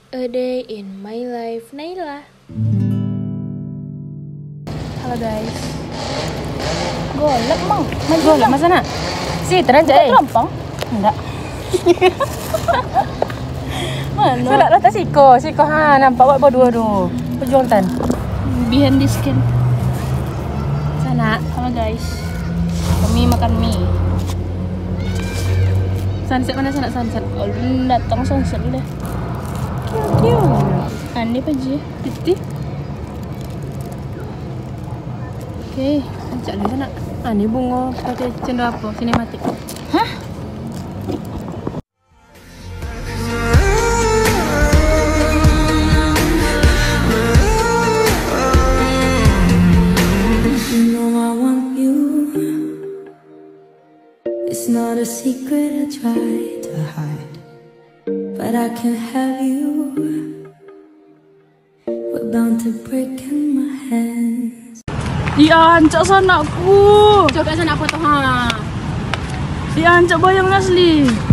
A day in my life, Naila. Halo guys. Golek mang. Golek masa nak? Si teranjak Terlampang? Enggak. Mana? Sudah rata siko ha nampak buat berdua tu. Pejuang tan. Behind this can. Sana. Halo guys. Kami makan mie. Sunset mana sana sunset? Ulun datang sunset deh. Kiu. Andi apa je? Titi. Okey, ajak ni sana. Ni bunga pakai cendera apa? Sinematik. Hah? It's not a secret I try to hide, but I can't have you. We're bound to break in my hands. Dia ancak sanakku. Coba sana apa tu ha? Dia ancak bayang asli.